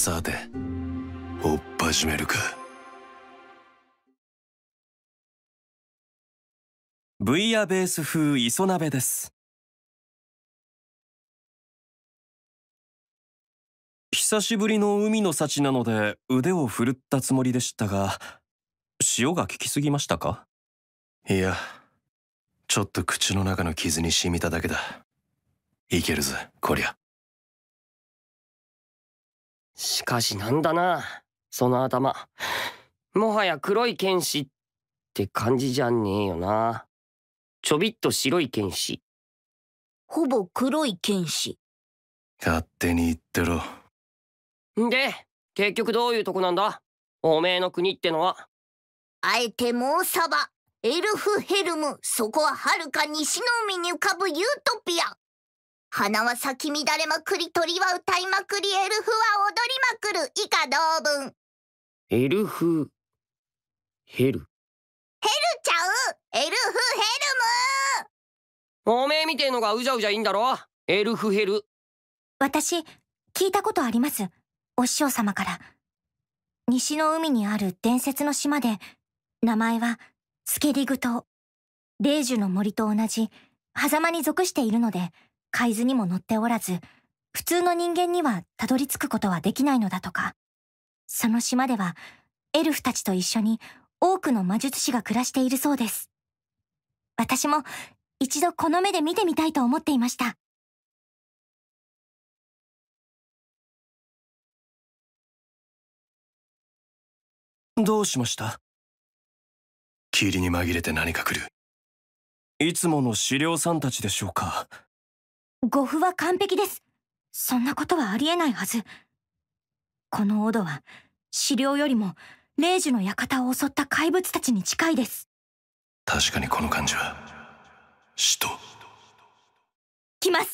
さて追っ始めるか。 ブイヤベース風磯鍋です。久しぶりの海の幸なので腕を振るったつもりでしたが、塩が効きすぎましたか？ いや、ちょっと口の中の傷に染みただけだ。いけるぜこりゃ。 しかしなんだな、その頭。もはや黒い剣士って感じじゃねえよな。ちょびっと白い剣士。 ほぼ黒い剣士。 勝手に言ってろ。 で、結局どういうとこなんだ、おめえの国ってのは。 あえてモーサバ、エルフヘルム、そこは遥か西の海に浮かぶユートピア。花は咲き乱れまくり、鳥は歌いまくり、エルフは踊りまくる、以下同文。 エルフヘル。 ヘルちゃう、エルフヘルム。おめえみてえのがうじゃうじゃいいんだろ、エルフヘル。 私聞いたことあります、お師匠様から。西の海にある伝説の島で、名前はスケリグ島。霊樹の森と同じ狭間に属しているので、海図にも載っておらず、普通の人間にはたどり着くことはできないのだとか。その島ではエルフたちと一緒に多くの魔術師が暮らしているそうです。私も一度この目で見てみたいと思っていました。 どうしました？ 霧に紛れて何か来る。 いつもの資料さんたちでしょうか。 語符は完璧です。そんなことはありえないはず。このオドは資料よりも霊樹の館を襲った怪物たちに近いです。 確かにこの感じは使徒。 来ます。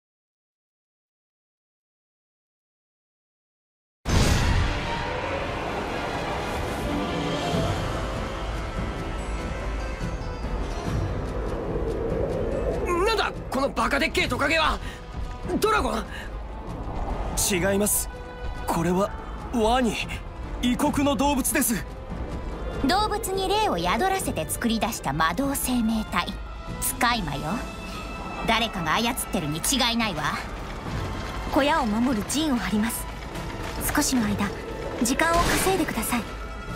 なんだこのバカでっけえトカゲは。ドラゴン？ 違います。これはワニ、異国の動物です。 動物に霊を宿らせて作り出した魔導生命体、使い魔よ。誰かが操ってるに違いないわ。 小屋を守る陣を張ります。少しの間時間を稼いでください。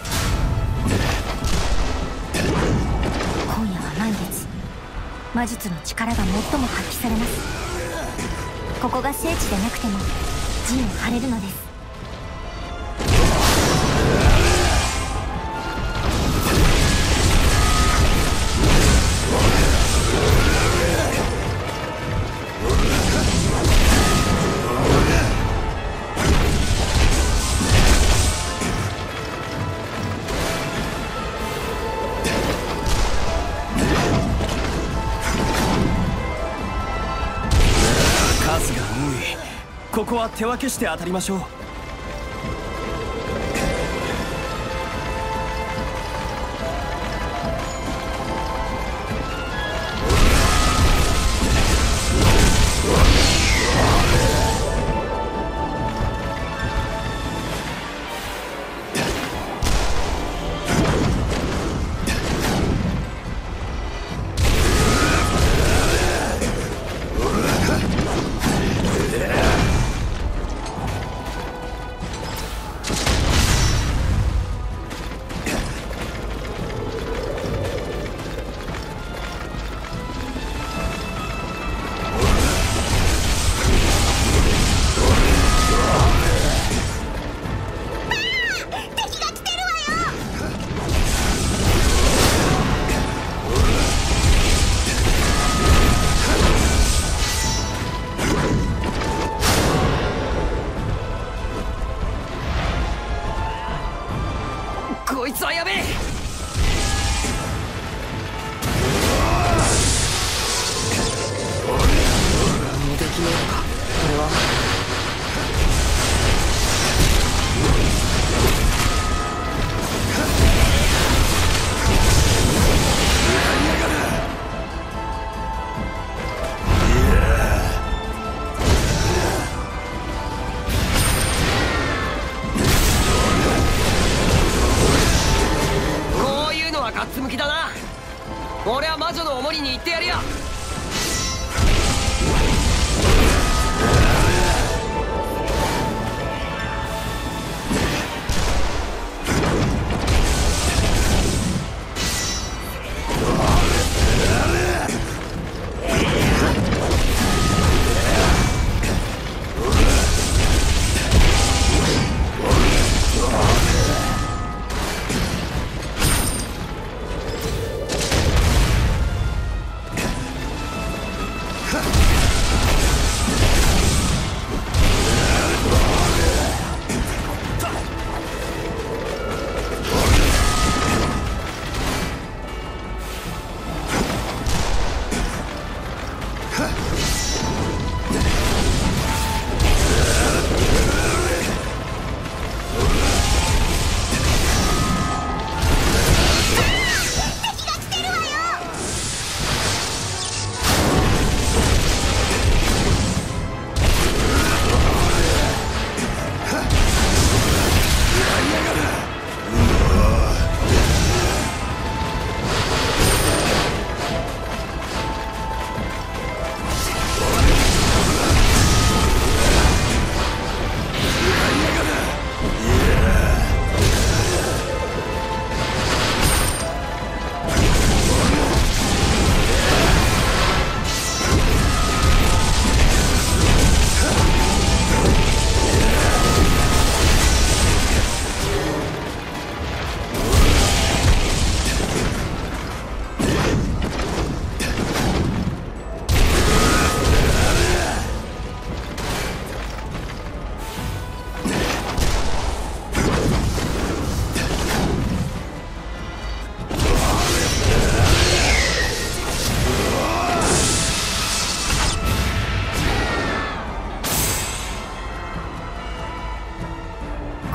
今夜は満月。魔術の力が最も発揮されます。ここが聖地でなくても陣を張れるのです。 数が多い。ここは手分けして当たりましょう。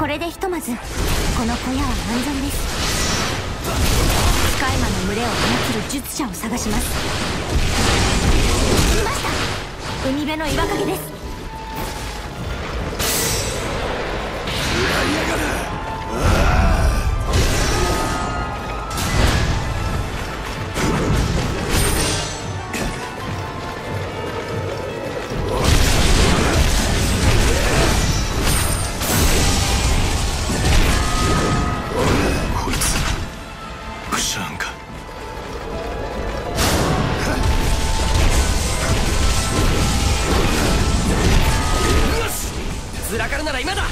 れでひとまずこの小屋は安全です。スカイマの群れを操る術者を探します。いました。海辺の岩陰です。 こいつプシャーンか。 ずらかるなら今だ。 ガッ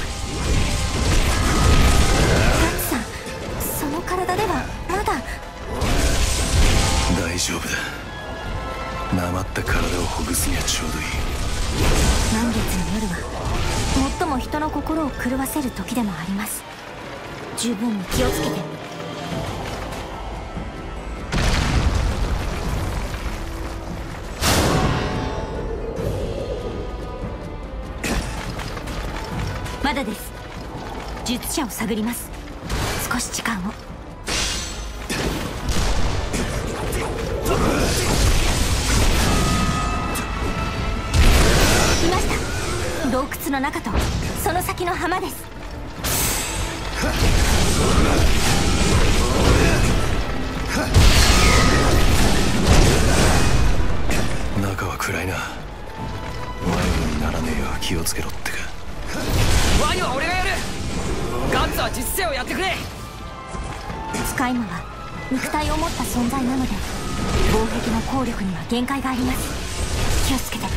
ツさん、その体ではまだ。 大丈夫だ。なまった体をほぐすにはちょうどいい。 満月の夜は最も人の心を狂わせる時でもあります。十分に気をつけて。まだです。術者を探ります。少し時間を。いました。洞窟の中とその先の浜です。 中は暗いな。迷子にならねえよう気をつけろってか。 ワニは俺がやる。ガッツは実戦をやってくれ。 スカイマは肉体を持った存在なので防壁の効力には限界があります。気をつけて。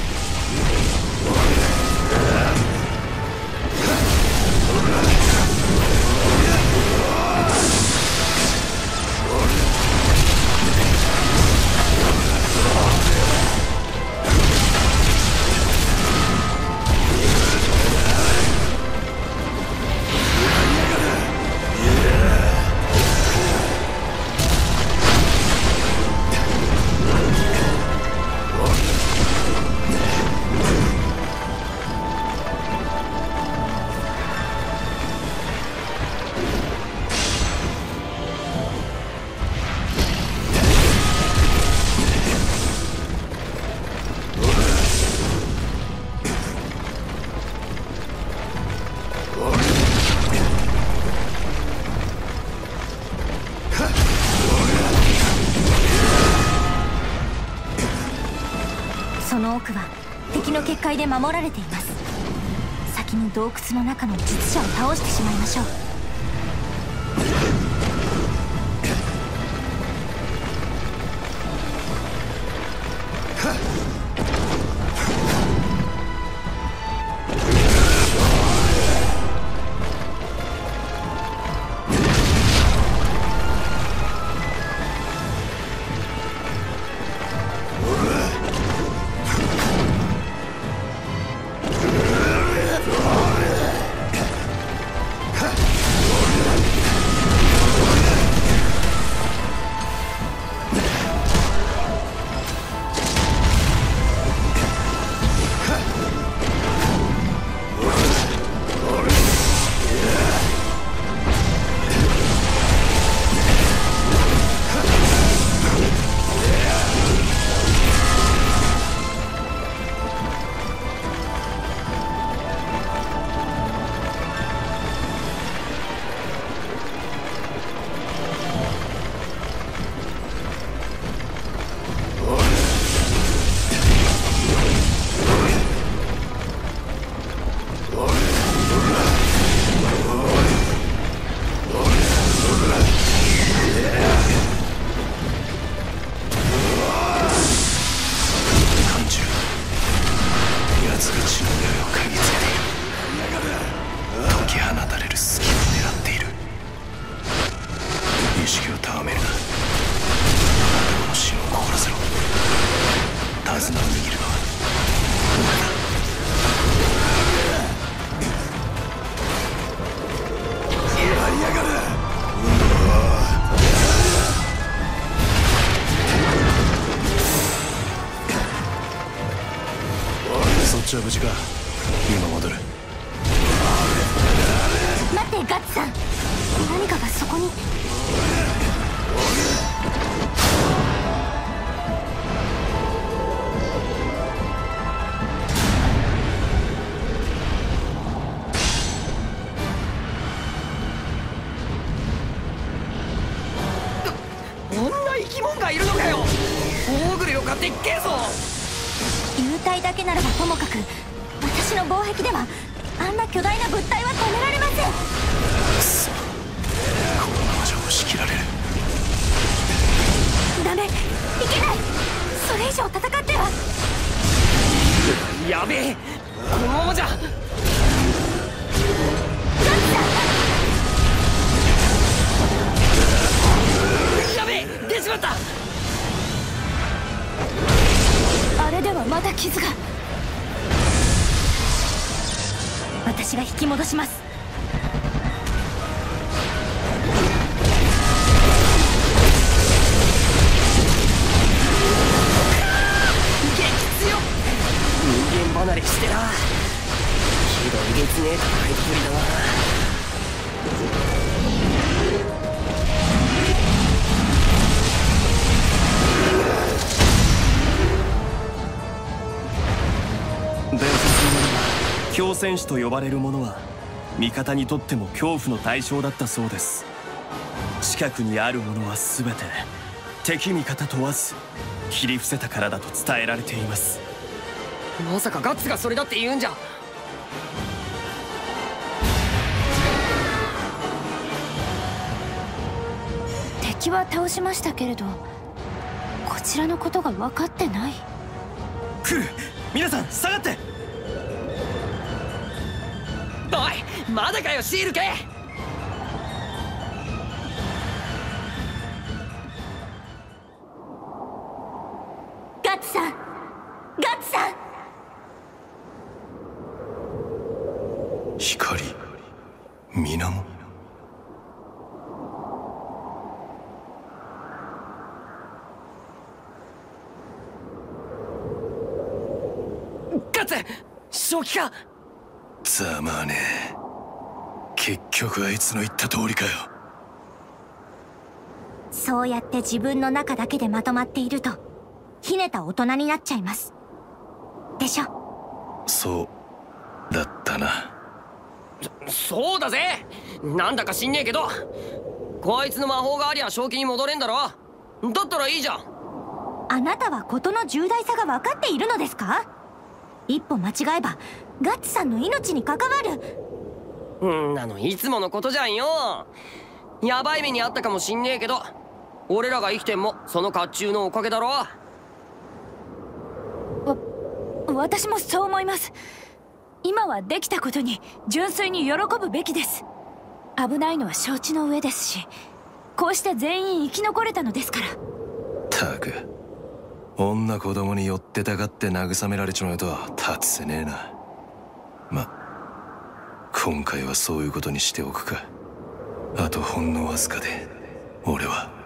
その奥は敵の結界で守られています。先に洞窟の中の術者を倒してしまいましょう。 そっちは無事か。今戻る。 待って、 ってガッツさん、何かがそこに。 こんな生き物がいるのかよ。オーグレよかでっけえぞ。 幽体だけならばともかく、私の防壁ではあんな巨大な物体は止められません。 くそ、このままじゃ押し切られる。 ダメ、いけない。それ以上戦っては。 やべえ、このままじゃ。やべえ、出しまった。 あれではまだ傷が。私が引き戻します。 激強。人間離れしてな。ひどいげつねえ戦いっぷりだな。 伝説によれば狂戦士と呼ばれる者は味方にとっても恐怖の対象だったそうです。近くにあるものは全て敵味方問わず切り伏せたからだと伝えられています。 まさかガッツがそれだって言うんじゃ。 敵は倒しましたけれど、こちらのことが分かってない。 来る、皆さん下がって。 おい、まだかよシール系。 ガッツさん、ガッツさん。 光、水面。 ガッツ、正気か。 ざまあねえ、結局あいつの言った通りかよ。 そうやって自分の中だけでまとまっているとひねた大人になっちゃいますでしょ。 そうだったな。 そうだぜ。なんだか知んねえけど、こいつの魔法がありゃ正気に戻れんだろ。だったらいいじゃん。 あなたは事の重大さが分かっているのですか？一歩間違えばガッツさんの命に関わる。 んなのいつものことじゃんよ。やばい目にあったかもしんねえけど、俺らが生きてんもその甲冑のおかげだろ。 私もそう思います。今はできたことに純粋に喜ぶべきです。危ないのは承知の上ですし、こうして全員生き残れたのですから。 たく、女子供に寄ってたかって慰められちまうとは立つせねえな。ま、今回はそういうことにしておくか。あとほんのわずかで俺は